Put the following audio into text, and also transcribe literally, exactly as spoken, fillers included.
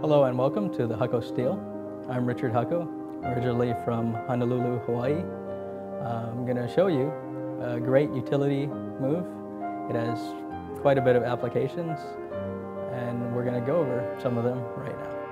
Hello and welcome to the Hucko Steel. I'm Richard Hucko, originally from Honolulu, Hawaii. Uh, I'm going to show you a great utility move. It has quite a bit of applications, and we're going to go over some of them right now.